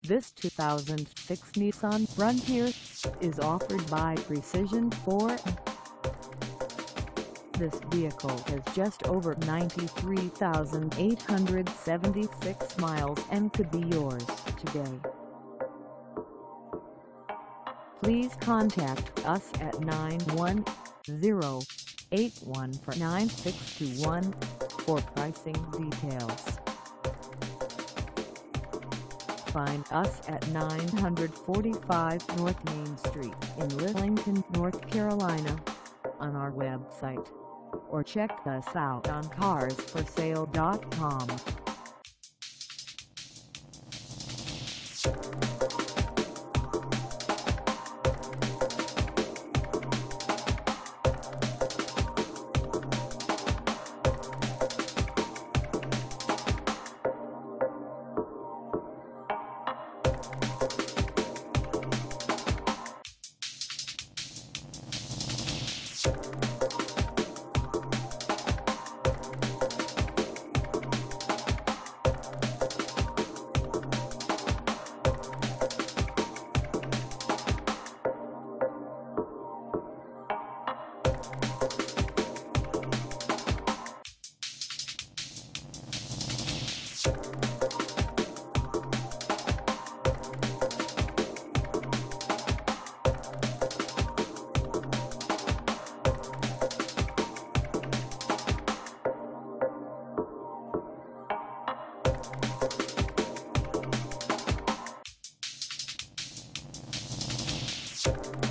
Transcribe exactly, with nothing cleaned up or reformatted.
This two thousand six Nissan Frontier is offered by Precision Ford. This vehicle has just over ninety-three thousand eight hundred seventy-six miles and could be yours today. Please contact us at nine one zero, eight one four, nine six two one for pricing details. Find us at nine forty-five North Main Street in Lillington, North Carolina, on our website, or check us out on cars for sale dot com. You